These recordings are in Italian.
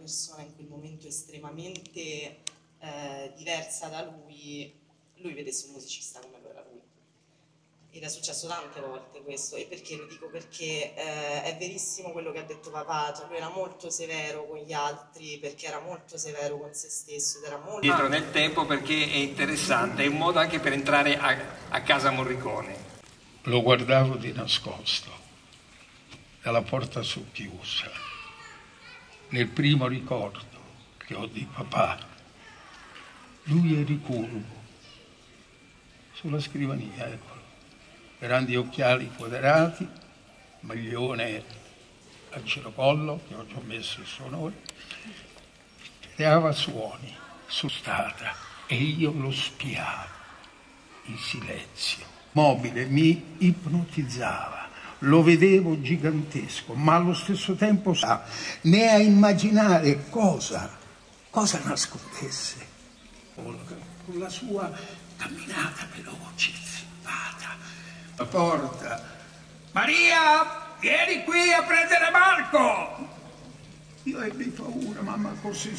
persona in quel momento estremamente diversa da lui vedesse un musicista come lo era lui. Ed è successo tante volte questo. E perché lo dico? Perché è verissimo quello che ha detto papà, cioè lui era molto severo con gli altri, perché era molto severo con se stesso ed era molto... Dietro nel tempo, perché è interessante, è un modo anche per entrare a casa Morricone. Lo guardavo di nascosto, dalla porta socchiusa. Nel primo ricordo che ho di papà, lui è ricurvo sulla scrivania, eccolo. Grandi occhiali quadrati, maglione al cirocollo, che oggi ho messo il suo onore, creava suoni su strada e io lo spiavo in silenzio. Mobile, mi ipnotizzava, lo vedevo gigantesco, ma allo stesso tempo né a immaginare cosa nascondesse. Con la sua camminata veloce, zippata, la porta. Maria, vieni qui a prendere Marco! Io ebbi paura, mamma, forse...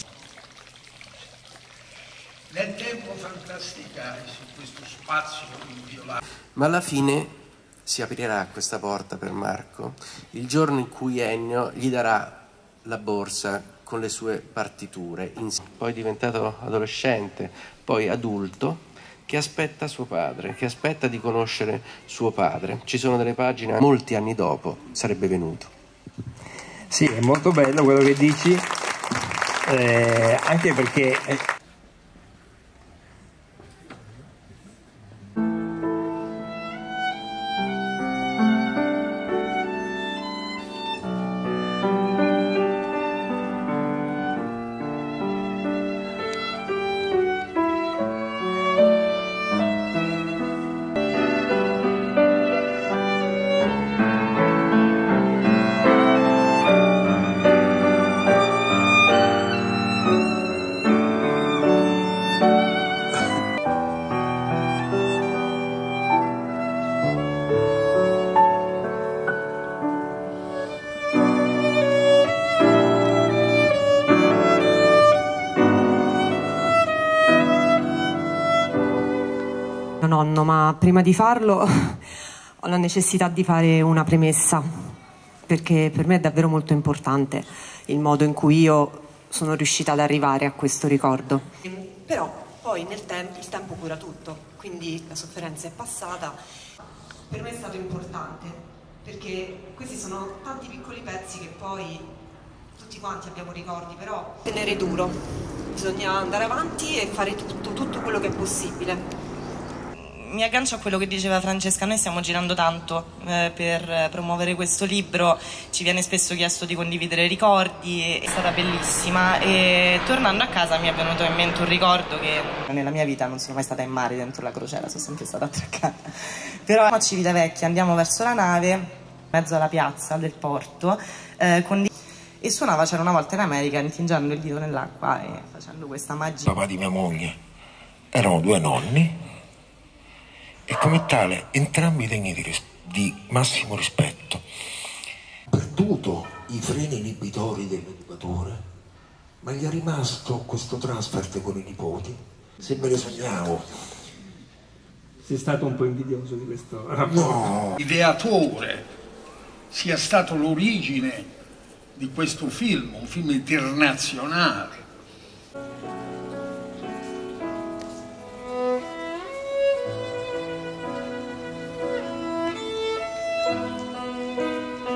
Nel tempo fantasticai su questo spazio inviolato. Ma alla fine si aprirà questa porta per Marco il giorno in cui Ennio gli darà la borsa con le sue partiture. Poi diventato adolescente, poi adulto, che aspetta suo padre, che aspetta di conoscere suo padre. Ci sono delle pagine, molti anni dopo sarebbe venuto. Sì, è molto bello quello che dici, anche perché... Nonno, ma prima di farlo ho la necessità di fare una premessa, perché per me è davvero molto importante il modo in cui io sono riuscita ad arrivare a questo ricordo. Però poi il tempo cura tutto, quindi la sofferenza è passata. Per me è stato importante, perché questi sono tanti piccoli pezzi che poi tutti quanti abbiamo ricordi, però tenere duro, bisogna andare avanti e fare tutto quello che è possibile. Mi aggancio a quello che diceva Francesca, noi stiamo girando tanto per promuovere questo libro, ci viene spesso chiesto di condividere ricordi, è stata bellissima e tornando a casa mi è venuto in mente un ricordo che nella mia vita non sono mai stata in mare dentro la crociera, sono sempre stata attraccata, però a Civitavecchia andiamo verso la nave, in mezzo alla piazza del porto, e suonava C'era una volta in America intingendo il dito nell'acqua e facendo questa magia. Papà di mia moglie erano due nonni e come tale entrambi degni di massimo rispetto. Ha perduto i freni inibitori dell'educatore, ma gli è rimasto questo transfert con i nipoti. Se me ne sognavo. Sei stato un po' invidioso di questo rapporto? No. Ideatore sia stato l'origine di questo film, un film internazionale.